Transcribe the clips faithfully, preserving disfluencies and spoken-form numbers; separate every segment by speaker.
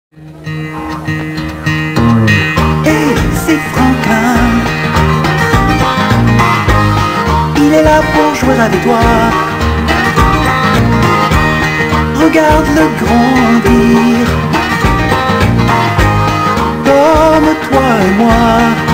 Speaker 1: Et c'est Franklin, il est là pour jouer avec toi. Regarde-le grandir, comme toi et moi.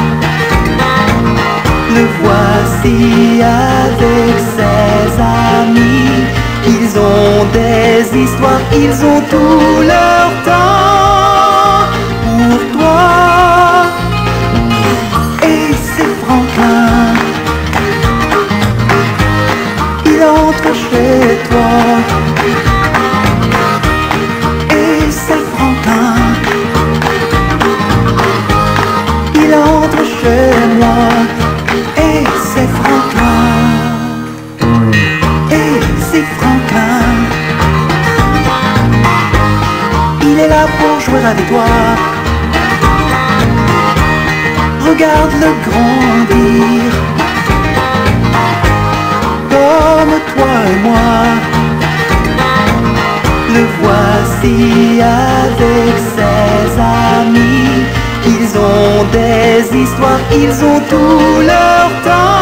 Speaker 1: Le voici avec ses amis. Ils ont des histoires, ils ont tout leur temps pour toi. Et c'est Franklin, il entre chez toi. Et c'est Franklin, il entre chez moi. Et c'est Franklin, et c'est Franklin, il est là pour jouer avec toi. Regarde-le grandir, comme toi et moi. Le voici avec ses amis. Ils ont des histoires, ils ont tout leur temps